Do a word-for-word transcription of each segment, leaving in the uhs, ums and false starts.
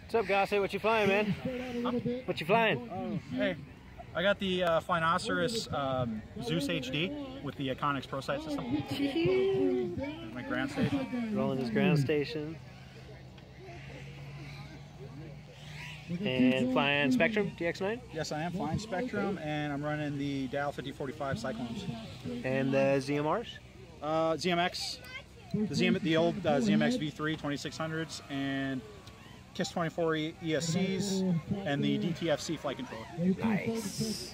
What's up, Gossett? What you flying, man? What you flying? Oh, hey. I got the uh, Flynoceros um, Zeus H D with the Iconics Pro Sight system. My ground station. Rolling his ground station. And flying Spectrum D X nine? Yes, I am flying Spectrum, and I'm running the Dow fifty forty-five Cyclones. And the Z M Rs? Uh, Z M X, the, Z M, the old uh, Z M X V three twenty-six hundreds, and KISS twenty-four E S Cs, and the D T F C flight controller. Nice.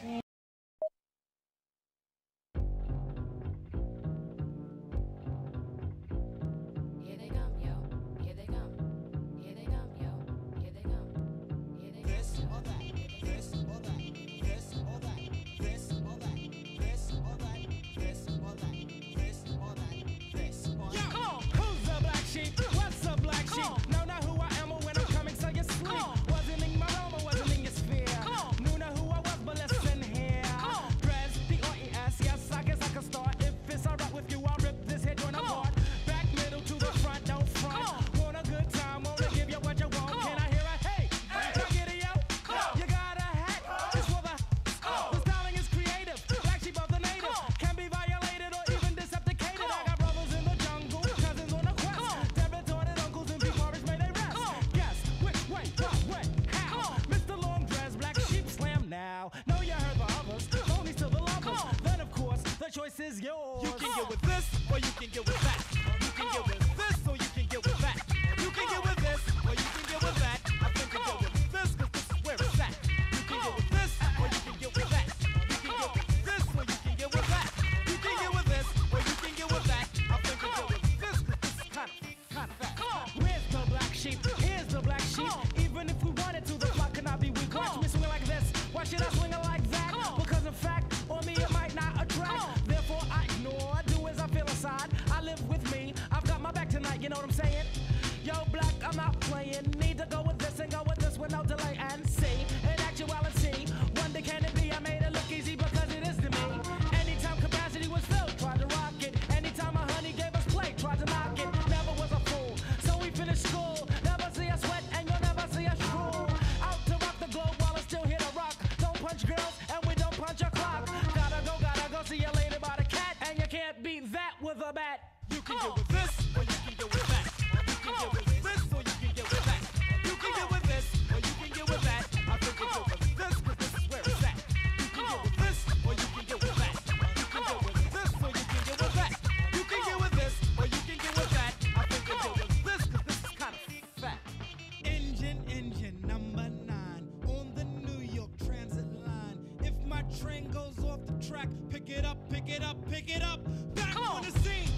Choice is yours. You can get with this, or you can get with that. You can get with this, or you can get with that. You can get with this, or you can get with that. I think you can get with this, cause this is where it's at. You can get with this, or you can get with that. You can get with this, or you can get with that. You can get with this, or you can get with that. I think you can get with this, cause this is kinda, kinda fat. Where's the black sheep? Here's the black sheep. Even if we wanted to, the flock cannot be weak. Watch me swing like this. Why should I swing it like that? Because in fact, on me it might not attract. I ignore, do as I feel inside. I live with me, I've got my back tonight, you know what I'm saying? Yo, black, I'm not playing. Need to go with this and go with this with no delay and see. In actuality, one day can it be? I made it look easy because it is to me. Anytime capacity was filled, tried to rock it. Anytime my honey gave us play, tried to knock it. Never was a fool, so we finished school. Never see us sweat and you'll never see us drool. Out to rock the globe while it's still here to rock. Don't punch girls and we don't punch a clock. Gotta go, gotta go, see you later by the cat. And you can't beat that with a bat. You can get with this, or you can get with that. You can get with this, or you can get with that. You can get with this, or you can get with that. I think you can get with this, cause this is where it's at. You can get with this, or you can get with that. You can get with this, or you can get with that. You can get with this, or you can get with that. I think you can get with this, cause this is kinda fat. Engine, engine, number nine on the New York Transit line. If my train goes off the track, pick it up, pick it up, pick it up. Back on the scene.